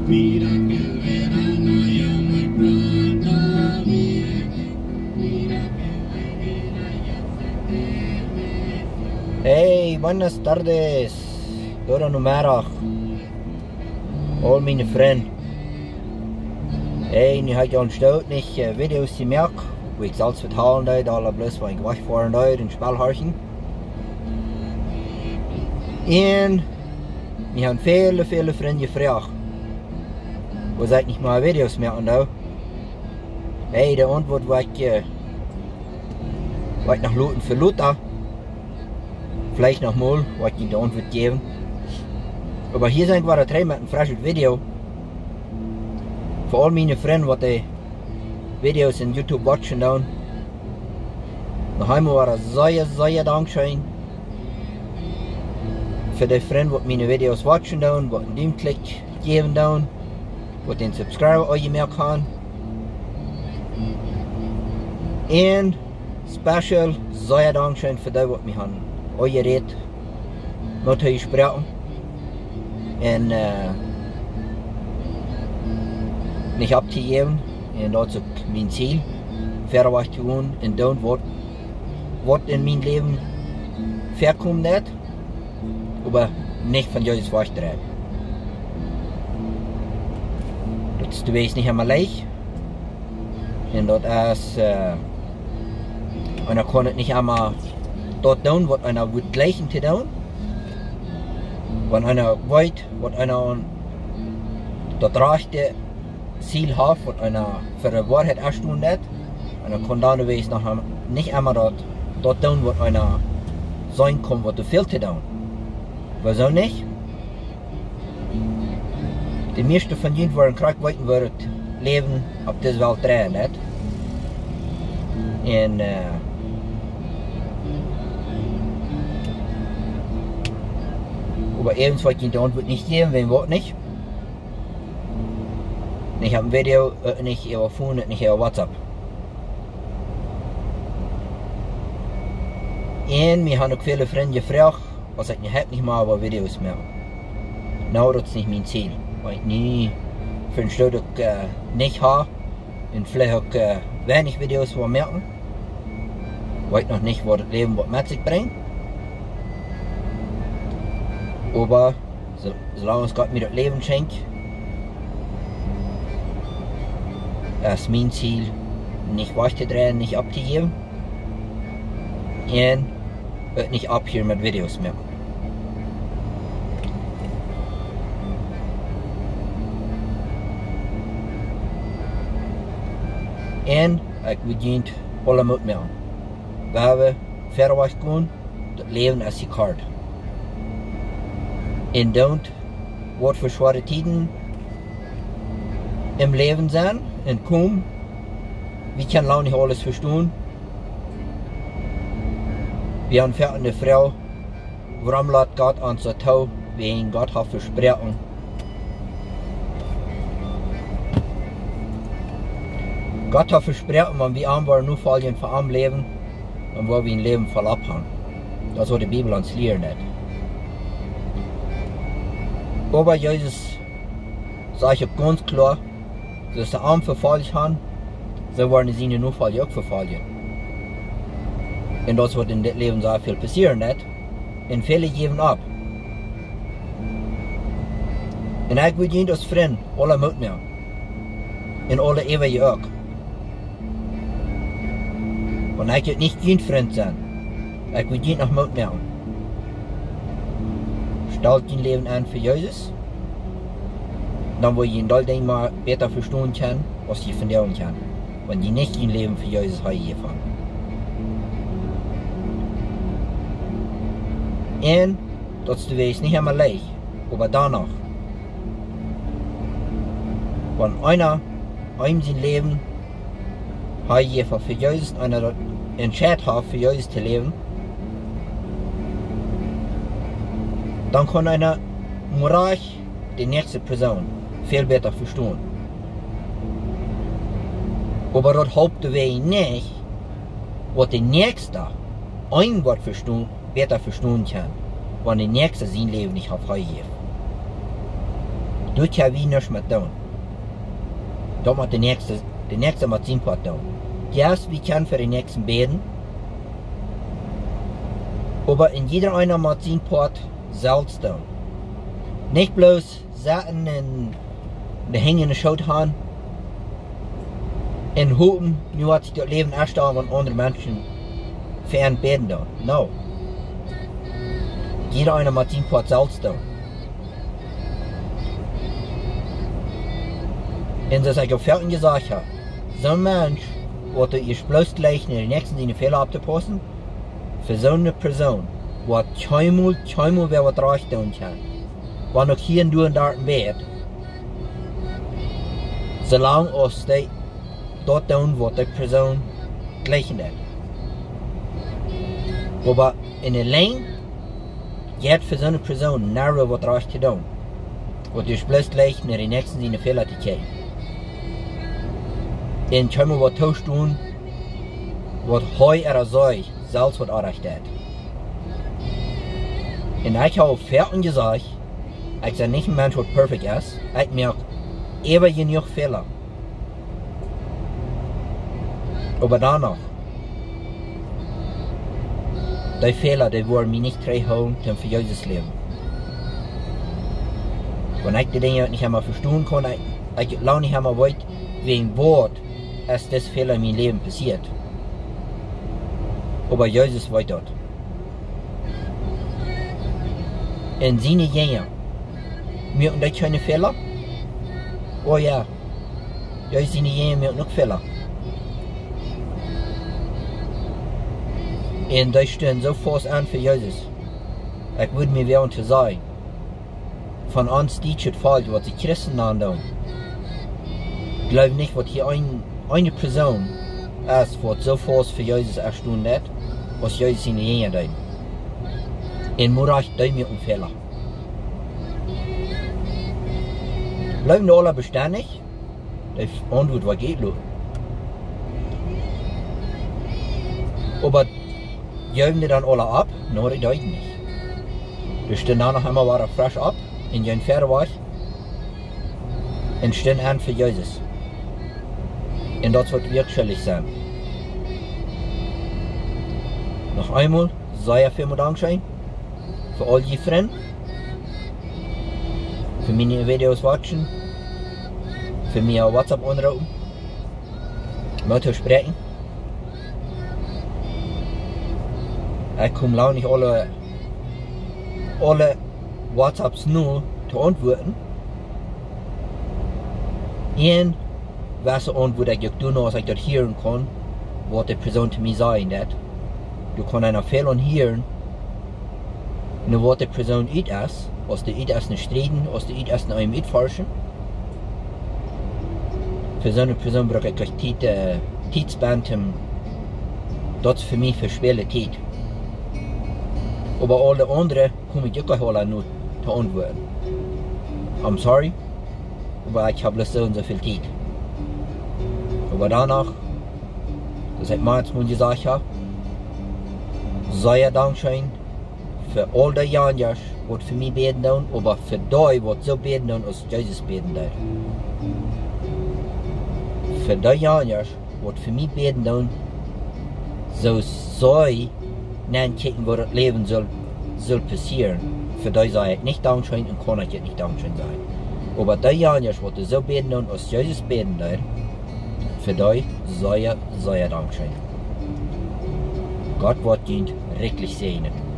Hey, buenas tardes. Goedemiddag. Al meine Freunde. Hey, nu heb ik al stout niet video's gemaakt. Hoe ik zelfs vertalen deed, alle bloos wat ik wegfahren deed en spelharchen. En we hebben viele Freunde gevraagd. Wo ik niet maar video's maken nou? Hey, de antwoord wat ik nog loten verloten. Vielleicht noch mal, was ich in der Antwort geben. Aber hier sind wir drei mit einem frischen Video. Für all meine Freunde, die Videos in YouTube watchen dann. Noch einmal war sehr Dankeschön. Für die Freunde, die meine Videos watchen dann, die einen Daumenklick geben dann, die den Subscriber angemerkt haben. Und special sehr Dankeschön für die, die mich haben. Euer Red mit euch sprechen und nicht abzugeben, und das ist mein Ziel, für was zu tun und dann was in mein Leben vorkommt nicht, aber nicht von Jesus wegtreiben. Das ist nicht einmal leicht und das ist einer kann es nicht einmal dort tun, was einer wird gleichen zu tun. Wenn einer weiß, was einer das rechte Ziel hat, was einer für die Wahrheit erstellen hat, einer kann dann nicht einmal dort tun, was einer sein kann, was du fehlt zu tun. Wieso nicht? Die meisten von ihnen wollen krank weiten wird leben auf dieser Welt drehen, nicht? Und aber ebenfalls die Antwort nicht geben, wenn wir nicht. Ich habe ein Video, nicht über Phone, nicht über WhatsApp. Und wir haben auch viele Freunde gefragt, was ich nicht mal über Videos mehr. No, das ist nicht mein Ziel. Weil ich nie für ein Stück nicht habe und vielleicht auch wenig Videos merken. Weil ich noch nicht, was das Leben mit sich bringt. Aber solange es Gott mir das Leben schenkt, ist mein Ziel, nicht wegzudrehen, nicht abzugeben und nicht abhören mit Videos mehr. Und ich will alle Mut mehr. Wir haben verweicht gehen, das Leben ist die Karte. Und dann, was für schwere Zeiten im Leben sind und kommen, wir können lange nicht alles verstehen. Wir haben eine Frau, warum lässt Gott uns so tun, wie ihn Gott hat versprochen. Gott hat versprochen, wenn wir arm waren, nur fallen für arm leben, dann wollen wir ein Leben voll abhaben. Das ist, was die Bibel uns lehrt. Aber Jesus sagt ganz klar, dass die Armen verfallen haben, so werden sie nur fallen auch verfallen. Und das wird in dem Leben sehr viel passieren, nicht? Und viele geben ab. Und ich will Ihnen als Freund alle Mut mehr. Und alle ewig auch. Und ich will nicht Ihnen Freund sein. Ich will Ihnen noch Mut mehr. Stellt dein Leben an für Jesus, dann will ich in mal besser verstehen können, was ich von dir kann, wenn die nicht dein Leben für Jesus haben. Und das ist nicht einmal leicht, aber danach, wenn einer sein Leben hat für Jesus, einer entschieden hat, für Jesus zu leben, dann kann einer moralisch die nächste Person viel besser verstehen. Aber das haupten wir nicht, was der Nächste ein Wort besser verstehen kann, wenn der Nächste sein Leben nicht auf freigeben. Du kannst wie nichts mehr tun. Da muss der nächste muss sein Part tun. Ja, wir können für den nächsten beten. Aber in jeder einer muss sein Part selbst tun. Nicht bloß Sachen in der hängende Schuld haben und hoffen, nur hat sich das Leben erstellen, wenn andere Menschen für einen beten tun. No. Jeder einer muss sein Part selbst tun. Und das ich auf Felten gesagt habe, so ein Mensch, der ich bloß gleich in den nächsten seine Fehler abzupassen, für so eine Person, die keinmal wer was recht tun kann, war noch hier und da im Bett, solange als die dort tun, was die Person gleich hat. Aber in der Länge geht für so eine Person nachher was recht zu tun, und ich bloß gleich in den nächsten seine Fehler zu kriegen. Und kann man was tun, was heu oder sei, selbst was erreicht hat. Und ich habe Felten gesagt, ich sage nicht ein Mensch, der perfekt ist, ich merke immer genug Fehler. Aber danach, die Fehler, die wollen mich nicht reinholen für Jesus Leben. Wenn ich die Dinge nicht einmal verstehen kann, ich lange nicht einmal weiß, wegen Wort ist das Fehler in meinem Leben passiert. Aber Jesus weiß das. Und seine Jünger, merken die keine Fehler? Oh ja, seine Jünger merken noch Fehler. Und die stehen so fast an für Jesus. Ich würde mir wehren zu sagen, von uns die es falsch, was die Christen antun. Ich glaube nicht, was hier eine Person ist, die so fast für Jesus erstaunt hat, was Jesus seine Jünger tut. Und Murach, die mir Fehler. Bleiben die alle beständig? Die Antwort war geht los. Aber geben die dann alle ab? Nein, die deuten nicht. Die stehen dann noch einmal wieder frisch ab, in ihren Pferdewagen, und stehen an für Jesus. Und das wird wirklich sein. Noch einmal, sehr vielen Dank schön für all die Freunde, für meine Videos watchen, für mir WhatsApp anrufen, mit zu sprechen. Ich komme lange nicht alle WhatsApps nur zu antworten. Und welche Antwort ich tun, als ich das hören kann, was die Person zu mir sagen hat. Du kannst einen Fehler hören, nur was die Person ist, als die ist nicht streiten, als die ist nicht einem forschen. Für so eine Person brauche ich gleich Zeitspann, das ist für mich verspielt Zeit. Aber alle anderen komme ich auch alle nur zu antworten. I'm sorry, aber ich habe bloß so und so viel Zeit. Aber danach, das ich mal gesagt habe, sehr Dankeschön für all die Jahre, die für mich beten tun, aber für die, die so beten tun, als Jesus beten tut. Für die Jahre, die für mich beten tun, so soll nicht kicken, wo das Leben soll passieren. Für die sage ich nicht Dankeschön und kann ich nicht Dankeschön sagen. Aber die Jahre, die so beten tun, als Jesus beten tut, für die sehr Dankeschön. Gott wird ihn wirklich segnen.